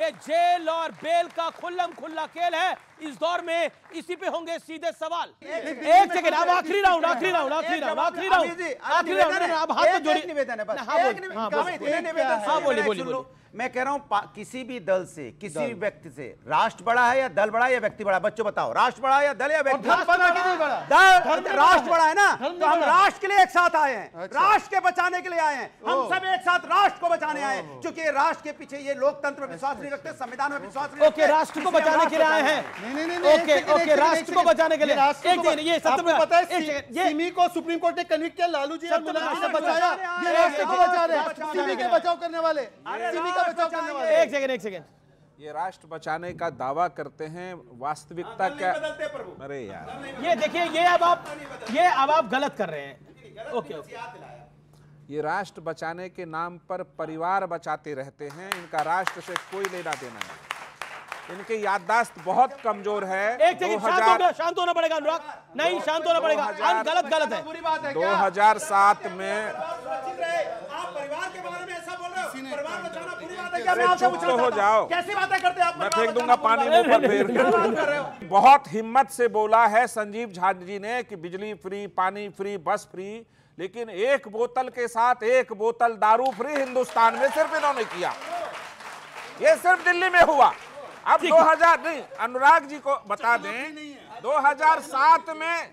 ये जेल और बेल का खुल्लम खुल्ला खेल है इस दौर में, इसी पे होंगे सीधे सवाल। एक सेकंड, अब आखिरी राउंड अब हाथ जोड़िए। निवेदन है बस, हाँ बोलिए। मैं कह रहा हूं किसी भी दल से, किसी भी व्यक्ति से, राष्ट्र बड़ा है या दल बड़ा है या व्यक्ति बड़ा? बच्चों बताओ, राष्ट्र बड़ा है या दल या व्यक्ति? राष्ट्र बड़ा है ना, तो हम राष्ट्र के लिए एक साथ आए हैं, राष्ट्र के बचाने के लिए आए हैं, हम सब एक साथ राष्ट्र को बचाने आए हैं, क्योंकि राष्ट्र के पीछे ये लोकतंत्र में विश्वास नहीं रखते, संविधान में विश्वास नहीं रखते। ओके, राष्ट्र को बचाने के लिए आए हैं। ओके, राष्ट्र को बचाने के लिए। ये सत्य पता है, सिमी को सुप्रीम कोर्ट ने कन्विक्ट किया, लालू जी ने बचाया, ये राष्ट्र को बचा रहे हैं, सिमी के बचाव करने वाले, सिमी का बचाव करने वाले। एक सेकंड, ये राष्ट्र बचाने का दावा करते हैं, वास्तविकता क्या? अरे यार, ये देखिए, ये अब आप गलत कर रहे हैं। ओके, ये राष्ट्र बचाने के नाम पर परिवार बचाते रहते हैं, इनका राष्ट्र से कोई लेना देना नहीं, इनकी याददाश्त बहुत कमजोर है। एक सेकंड, शांत होना पड़ेगा अनुराग, नहीं शांत होना पड़ेगा, गलत है। 2007 में परिवार के बारे में ऐसा बोल रहे हो, परिवार बचाना बुरी बात है क्या? मैं चुप तो हो जाओ, कैसी बातें करते हैं आप? मैं फेंक दूंगा पानी मुंह पर फिर। बहुत हिम्मत से बोला है संजीव झा जी ने कि बिजली फ्री, पानी फ्री, बस फ्री, लेकिन एक बोतल के साथ एक बोतल दारू फ्री हिंदुस्तान में सिर्फ इन्होंने किया, ये सिर्फ दिल्ली में हुआ। अब 2000 नहीं, अनुराग जी को बता दें, 2007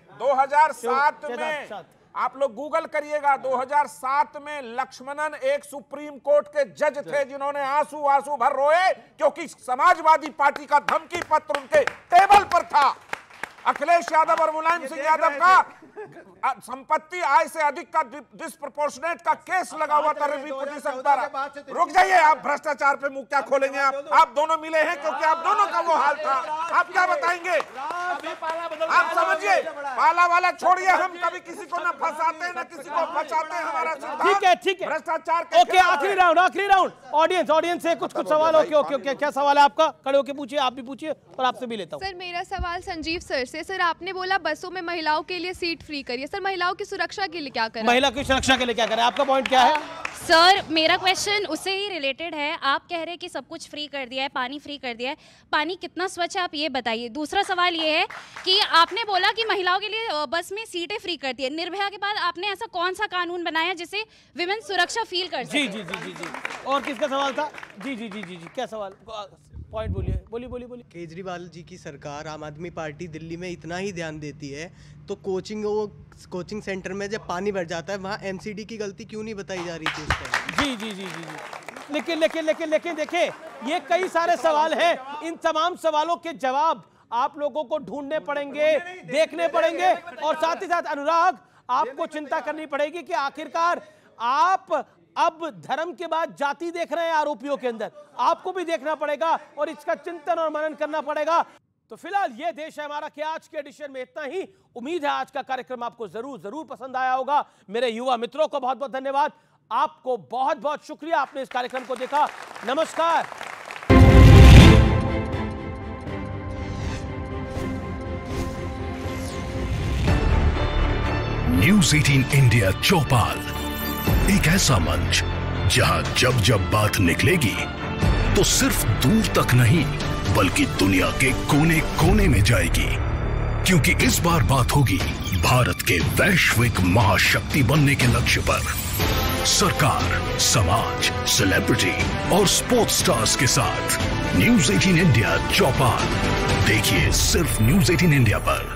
में आप लोग गूगल करिएगा, 2007 में लक्ष्मणन एक सुप्रीम कोर्ट के जज थे जिन्होंने आंसू भर रोए क्योंकि समाजवादी पार्टी का धमकी पत्र उनके टेबल पर था। अखिलेश यादव और मुलायम सिंह यादव का संपत्ति आय से अधिक का डिस्प्रोपोर्शनेट का केस लगा हुआ था रिव्यू पिटीशन पर। रुक जाइए, आप भ्रष्टाचार पे मुंह क्या खोलेंगे? आप दोनों मिले हैं क्योंकि आप दोनों का वो हाल था, आप क्या बताएंगे? आप समझिए, पाला वाला छोड़िए, हम कभी किसी को न फंसाते न किसी को बचाते हैं, हमारा ठीक है भ्रष्टाचार। ओके, आखिरी राउंड ऑडियंस से कुछ सवाल। ओके, क्या सवाल है आपका? खड़े होकर पूछिए, आप भी पूछिए और आपसे भी लेता हूँ। सर, मेरा सवाल संजीव सर से। सर, आपने बोला बसों में महिलाओं के लिए सीट फ्री करिए, सर महिलाओं की सुरक्षा के लिए क्या करें? महिला की सुरक्षा के लिए क्या करें, आपका पॉइंट क्या है? सर, मेरा क्वेश्चन उससे ही रिलेटेड है। आप कह रहे हैं कि सब कुछ फ्री कर दिया है, पानी फ्री कर दिया है, पानी कितना स्वच्छ है आप ये बताइए। दूसरा सवाल ये है कि आपने बोला कि महिलाओं के लिए बस में सीटें फ्री कर दी है, निर्भया के बाद आपने ऐसा कौन सा कानून बनाया जिससे विमेन सुरक्षा फील कर सके? जी। और किसका सवाल था? जी, क्या सवाल, पॉइंट बोलिए। केजरीवाल जी की सरकार, आम आदमी पार्टी दिल्ली में इतना ही ध्यान देती है, तो कोचिंग सेंटर में जब पानी भर जाता है वहाँ एमसीडी की गलती क्यों नहीं बताई जा रही थी उस टाइम? जी। लेकिन देखिए, ये कई सारे सवाल हैं, इन तमाम सवालों के जवाब आप लोगों को ढूंढने पड़ेंगे, देखने पड़ेंगे, और साथ ही साथ अनुराग, आपको चिंता करनी पड़ेगी कि आखिरकार आप अब धर्म के बाद जाति देख रहे हैं आरोपियों के अंदर, आपको भी देखना पड़ेगा और इसका चिंतन और मनन करना पड़ेगा। तो फिलहाल ये देश है हमारा के आज के एडिशन में इतना ही। उम्मीद है आज का कार्यक्रम आपको जरूर पसंद आया होगा। मेरे युवा मित्रों को बहुत बहुत धन्यवाद, आपको बहुत बहुत शुक्रिया, आपने इस कार्यक्रम को देखा। नमस्कार। न्यूज़ 18 इंडिया चौपाल, एक ऐसा मंच जहां जब बात निकलेगी तो सिर्फ दूर तक नहीं बल्कि दुनिया के कोने कोने में जाएगी, क्योंकि इस बार बात होगी भारत के वैश्विक महाशक्ति बनने के लक्ष्य पर। सरकार, समाज, सेलिब्रिटी और स्पोर्ट्स स्टार्स के साथ न्यूज़ 18 इंडिया चौपाल देखिए सिर्फ न्यूज़ 18 इंडिया पर।